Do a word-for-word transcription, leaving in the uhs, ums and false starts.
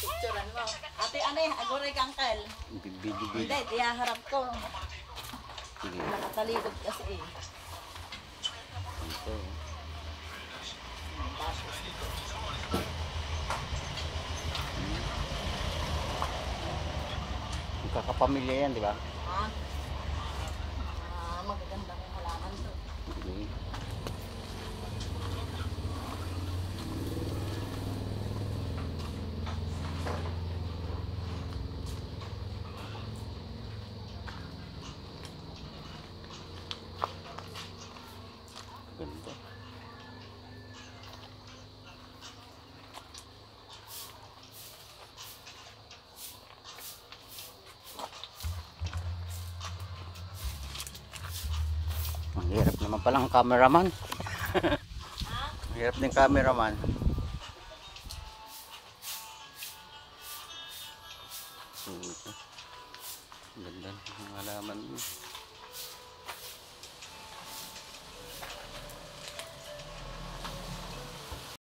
Picturean mo. Ate, ano eh, agoray kangkal. Bibidi. Hindi, tiyaharap ko. Sige. Nakatalikod kasi eh. Ito. Magkakapamilya yan, di ba? Ha? Ah, magaganda kong halaman to. Sige. Ganda. Ang hirap naman palang cameraman. Ang hirap din cameraman. Ito. Ganda ng halaman mo.